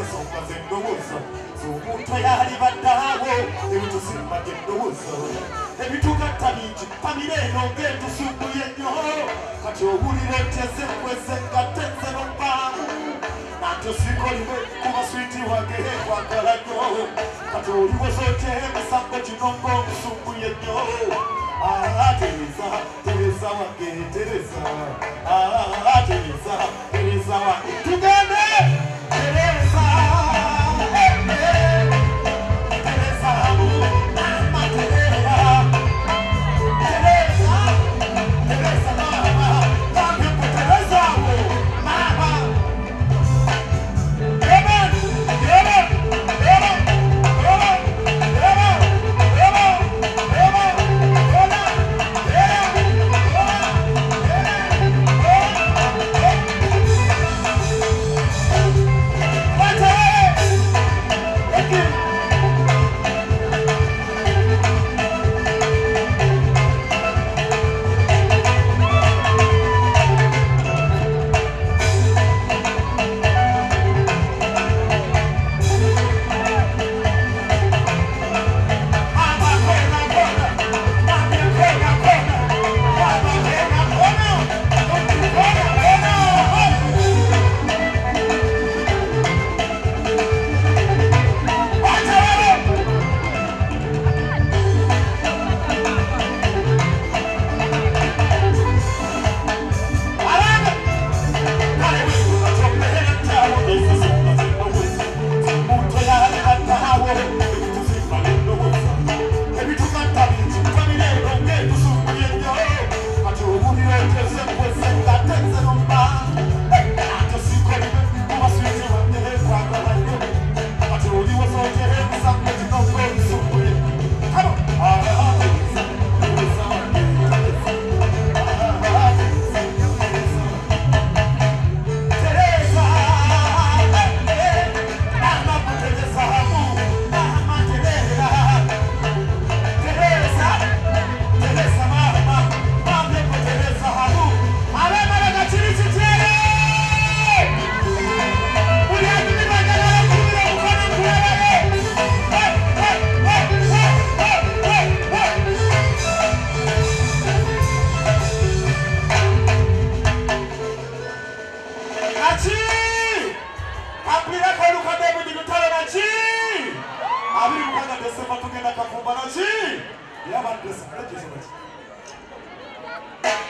songa z'endowooza z'omuntu eyalibaddeawo ebitusimba gy'endowooza ebitugatta bingi famire eno ng'etusumbuye nnyo kati owulira otyeze kweze ngatte nze n'obbaamu nanti osikolime kuba switi wange kwagala nnyo kati oliwoza otya emisango gino ng'omusumbuye nnyo Teresa, Teresa wange, Teresa. Teresa, Teresa wange. Together, Teresa. Teresa, mama Teresa. Teresa, Teresa mama. Love you, Teresa, mama. Amen, amen, amen, amen, Thank you so much.